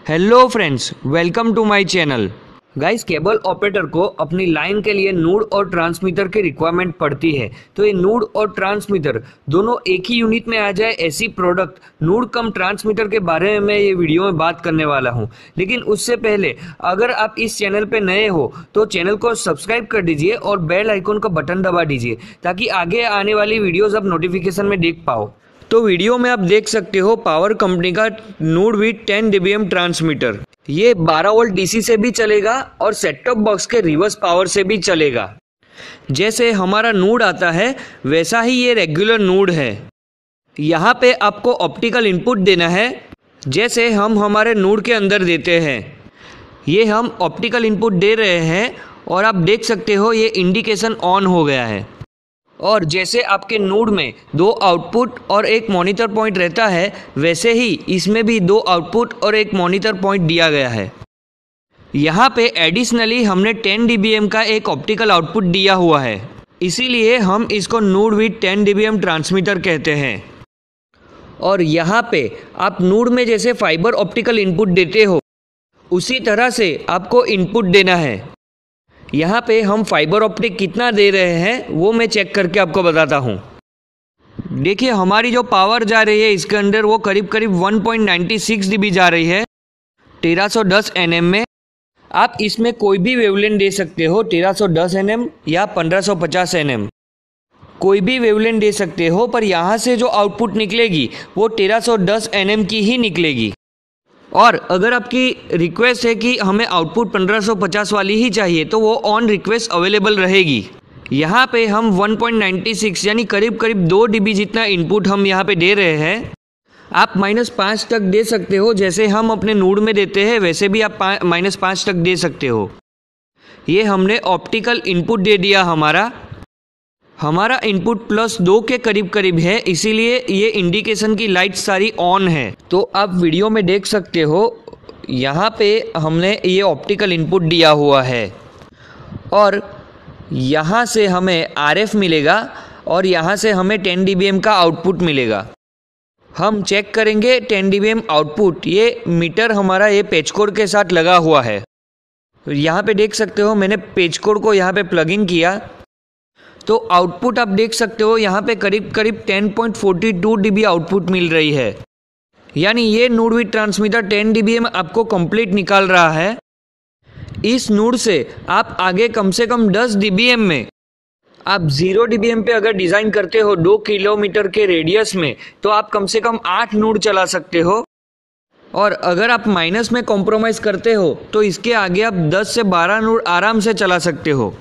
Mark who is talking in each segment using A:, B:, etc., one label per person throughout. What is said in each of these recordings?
A: Hello friends, welcome to my channel. Guys, cable operator को अपनी line के लिए नोड और ट्रांसमीटर की रिक्वायरमेंट पड़ती है। तो ये नोड और ट्रांसमीटर दोनों एक ही यूनिट में आ जाए ऐसी प्रोडक्ट नोड कम ट्रांसमीटर के बारे में मैं ये वीडियो में बात करने वाला हूँ। लेकिन उससे पहले अगर आप इस चैनल पे नए हो तो चैनल को सब्सक्राइब कर दीजिए और बेल आइकन का बटन दबा दीजिए ताकि आगे आने वाली वीडियोज आप नोटिफिकेशन में देख पाओ। तो वीडियो में आप देख सकते हो पावर कंपनी का नोड विथ 10 dBm ट्रांसमीटर। ये 12 वोल्ट डीसी से भी चलेगा और सेट टॉप बॉक्स के रिवर्स पावर से भी चलेगा। जैसे हमारा नोड आता है वैसा ही ये रेगुलर नोड है। यहाँ पे आपको ऑप्टिकल इनपुट देना है जैसे हम हमारे नोड के अंदर देते हैं। ये हम ऑप्टिकल इनपुट दे रहे हैं और आप देख सकते हो ये इंडिकेशन ऑन हो गया है। और जैसे आपके नोड में 2 आउटपुट और एक मॉनिटर पॉइंट रहता है वैसे ही इसमें भी 2 आउटपुट और एक मॉनिटर पॉइंट दिया गया है। यहाँ पे एडिशनली हमने 10 dBm का एक ऑप्टिकल आउटपुट दिया हुआ है, इसीलिए हम इसको नोड विथ 10 dBm ट्रांसमीटर कहते हैं। और यहाँ पे आप नोड में जैसे फाइबर ऑप्टिकल इनपुट देते हो उसी तरह से आपको इनपुट देना है। यहाँ पे हम फाइबर ऑप्टिक कितना दे रहे हैं वो मैं चेक करके आपको बताता हूँ। देखिए हमारी जो पावर जा रही है इसके अंदर वो करीब 1.96 dB जा रही है 1310 nm में। आप इसमें कोई भी वेवलेंथ दे सकते हो, 1310 nm या 1550 nm, कोई भी वेवलेंथ दे सकते हो, पर यहाँ से जो आउटपुट निकलेगी वो 1310 nm की ही निकलेगी। और अगर आपकी रिक्वेस्ट है कि हमें आउटपुट 1550 वाली ही चाहिए तो वो ऑन रिक्वेस्ट अवेलेबल रहेगी। यहाँ पे हम 1.96 यानी करीब 2 dB जितना इनपुट हम यहाँ पे दे रहे हैं। आप -5 तक दे सकते हो, जैसे हम अपने नोड में देते हैं वैसे भी आप -5 तक दे सकते हो। ये हमने ऑप्टिकल इनपुट दे दिया। हमारा इनपुट +2 के करीब है, इसीलिए ये इंडिकेशन की लाइट सारी ऑन है। तो आप वीडियो में देख सकते हो यहाँ पे हमने ये ऑप्टिकल इनपुट दिया हुआ है और यहाँ से हमें RF मिलेगा और यहाँ से हमें 10 dBm का आउटपुट मिलेगा। हम चेक करेंगे 10 dBm आउटपुट। ये मीटर हमारा ये पेच कोड के साथ लगा हुआ है। यहाँ पे देख सकते हो मैंने पेच कोड को यहाँ पे प्लग इन किया तो आउटपुट आप देख सकते हो यहाँ पे करीब 10.42 dB आउटपुट मिल रही है। यानी ये नोड विथ ट्रांसमीटर 10 dBm आपको कंप्लीट निकाल रहा है। इस नोड से आप आगे कम से कम 10 dBm में, आप 0 dBm पे अगर डिज़ाइन करते हो 2 किलोमीटर के रेडियस में तो आप कम से कम 8 नोड चला सकते हो। और अगर आप माइनस में कॉम्प्रोमाइज़ करते हो तो इसके आगे आप 10 से 12 नोड आराम से चला सकते हो।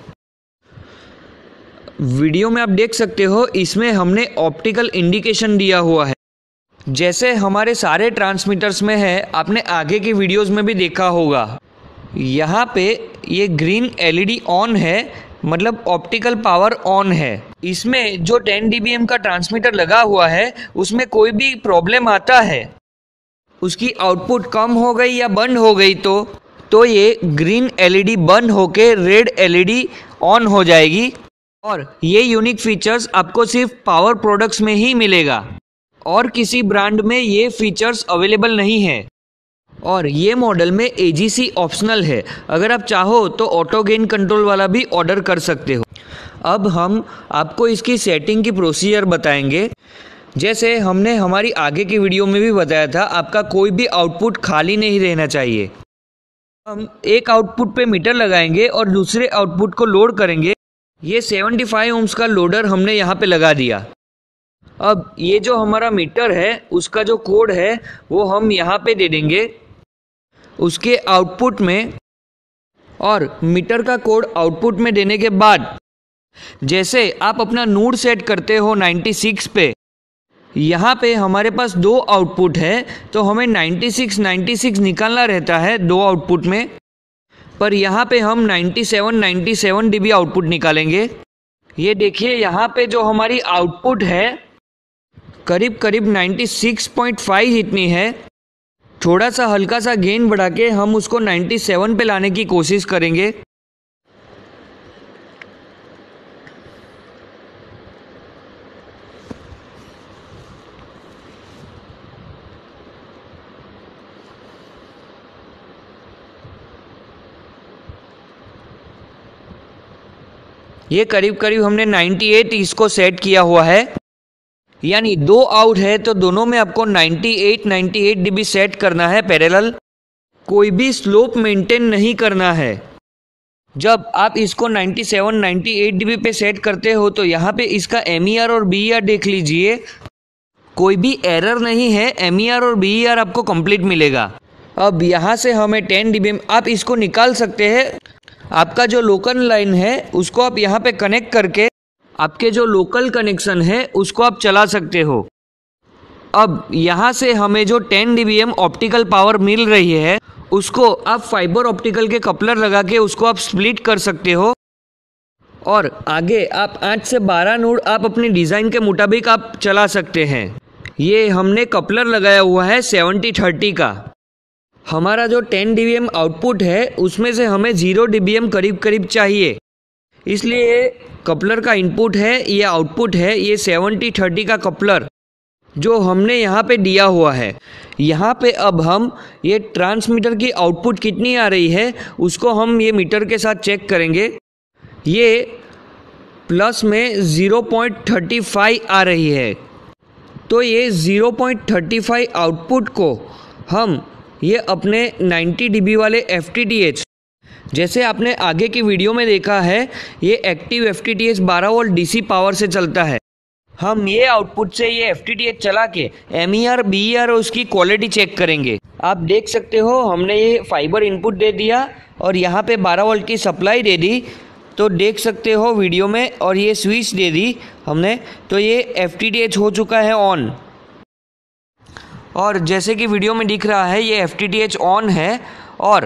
A: वीडियो में आप देख सकते हो इसमें हमने ऑप्टिकल इंडिकेशन दिया हुआ है जैसे हमारे सारे ट्रांसमीटर्स में है। आपने आगे की वीडियोस में भी देखा होगा। यहाँ पे ये ग्रीन LED ऑन है, मतलब ऑप्टिकल पावर ऑन है। इसमें जो 10 dBm का ट्रांसमीटर लगा हुआ है उसमें कोई भी प्रॉब्लम आता है, उसकी आउटपुट कम हो गई या बंद हो गई तो ये ग्रीन LED बंद होके रेड LED ऑन हो जाएगी। और ये यूनिक फीचर्स आपको सिर्फ पावर प्रोडक्ट्स में ही मिलेगा और किसी ब्रांड में ये फीचर्स अवेलेबल नहीं है। और ये मॉडल में AGC ऑप्शनल है, अगर आप चाहो तो ऑटो गेन कंट्रोल वाला भी ऑर्डर कर सकते हो। अब हम आपको इसकी सेटिंग की प्रोसीजर बताएंगे। जैसे हमने हमारी आगे की वीडियो में भी बताया था, आपका कोई भी आउटपुट खाली नहीं रहना चाहिए। हम एक आउटपुट पे मीटर लगाएंगे और दूसरे आउटपुट को लोड करेंगे। ये 75 ohms का लोडर हमने यहाँ पे लगा दिया। अब ये जो हमारा मीटर है उसका जो कोड है वो हम यहाँ पे दे देंगे उसके आउटपुट में। और मीटर का कोड आउटपुट में देने के बाद जैसे आप अपना नोड सेट करते हो 96 पे, यहाँ पे हमारे पास 2 आउटपुट है तो हमें 96 निकालना रहता है 2 आउटपुट में, पर यहाँ पे हम 97 dB आउटपुट निकालेंगे। ये देखिए यहाँ पे जो हमारी आउटपुट है करीब 96.5 इतनी है। थोड़ा सा हल्का सा गेन बढ़ा के हम उसको 97 पे लाने की कोशिश करेंगे। ये करीब करीब हमने 98 इसको सेट किया हुआ है, यानी 2 आउट है तो दोनों में आपको 98 dB सेट करना है पैरेलल। कोई भी स्लोप मेंटेन नहीं करना है। जब आप इसको 98 dB पे सेट करते हो तो यहाँ पे इसका MER और BER देख लीजिए, कोई भी एरर नहीं है। MER और BER आपको कंप्लीट मिलेगा। अब यहाँ से हमें 10 dB आप इसको निकाल सकते हैं। आपका जो लोकल लाइन है उसको आप यहाँ पे कनेक्ट करके आपके जो लोकल कनेक्शन है उसको आप चला सकते हो। अब यहाँ से हमें जो 10 dBm ऑप्टिकल पावर मिल रही है उसको आप फाइबर ऑप्टिकल के कपलर लगा के उसको आप स्प्लिट कर सकते हो, और आगे आप 8 से 12 नोड आप अपनी डिज़ाइन के मुताबिक आप चला सकते हैं। ये हमने कपलर लगाया हुआ है 70-30 का। हमारा जो 10 dBm आउटपुट है उसमें से हमें 0 dBm करीब करीब चाहिए, इसलिए कपलर का इनपुट है, ये आउटपुट है, ये 70-30 का कपलर जो हमने यहाँ पे दिया हुआ है। यहाँ पे अब हम ये ट्रांसमीटर की आउटपुट कितनी आ रही है उसको हम ये मीटर के साथ चेक करेंगे। ये प्लस में 0.35 आ रही है, तो ये 0.35 आउटपुट को हम ये अपने 90 dB वाले FTTH, जैसे आपने आगे की वीडियो में देखा है, ये active FTTH 12 volt DC power से चलता है। हम ये आउटपुट से ये FTTH चला के MER BER और उसकी क्वालिटी चेक करेंगे। आप देख सकते हो हमने ये फाइबर इनपुट दे दिया और यहाँ पे 12 वोल्ट की सप्लाई दे दी, तो देख सकते हो वीडियो में, और ये स्विच दे दी हमने, तो ये FTTH हो चुका है ऑन। और जैसे कि वीडियो में दिख रहा है ये FTTH ऑन है। और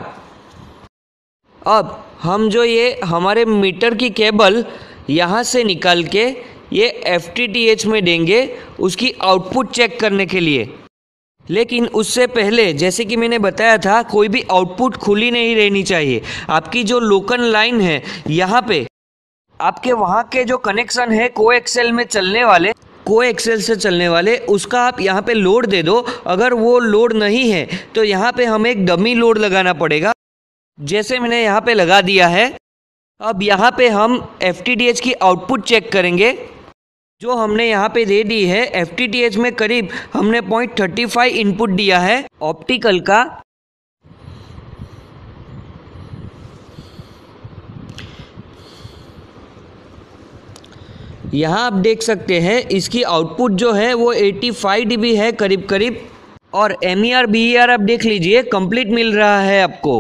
A: अब हम जो ये हमारे मीटर की केबल यहाँ से निकाल के ये FTTH में देंगे उसकी आउटपुट चेक करने के लिए। लेकिन उससे पहले जैसे कि मैंने बताया था, कोई भी आउटपुट खुली नहीं रहनी चाहिए। आपकी जो लोकल लाइन है यहाँ पे आपके वहाँ के जो कनेक्शन है कोएक्सेल से चलने वाले उसका आप यहाँ पे लोड दे दो। अगर वो लोड नहीं है तो यहाँ पे हमें एक डमी लोड लगाना पड़ेगा, जैसे मैंने यहाँ पे लगा दिया है। अब यहाँ पे हम FTTH की आउटपुट चेक करेंगे जो हमने यहाँ पे दे दी है। FTTH में करीब हमने 0.35 इनपुट दिया है ऑप्टिकल का। यहाँ आप देख सकते हैं इसकी आउटपुट जो है वो 85 dB है करीब करीब, और MER BER आप देख लीजिए कंप्लीट मिल रहा है आपको।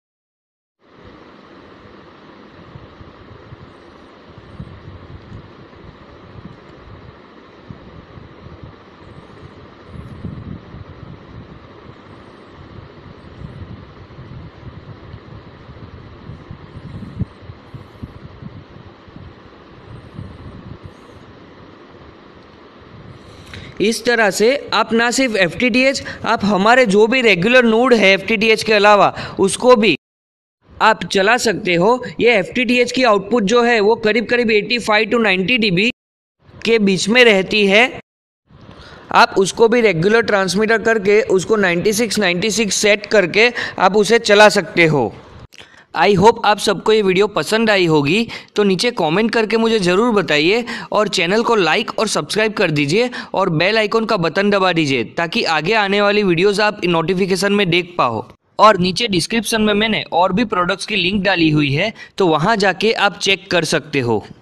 A: इस तरह से आप ना सिर्फ FTTH, आप हमारे जो भी रेगुलर नोड है FTTH के अलावा उसको भी आप चला सकते हो। ये FTTH की आउटपुट जो है वो करीब करीब 85 to 90 dB के बीच में रहती है। आप उसको भी रेगुलर ट्रांसमीटर करके उसको 96 सेट करके आप उसे चला सकते हो। आई होप आप सबको ये वीडियो पसंद आई होगी, तो नीचे कमेंट करके मुझे ज़रूर बताइए, और चैनल को लाइक और सब्सक्राइब कर दीजिए और बेल आइकन का बटन दबा दीजिए ताकि आगे आने वाली वीडियोस आप नोटिफिकेशन में देख पाओ। और नीचे डिस्क्रिप्शन में मैंने और भी प्रोडक्ट्स की लिंक डाली हुई है, तो वहाँ जाके आप चेक कर सकते हो।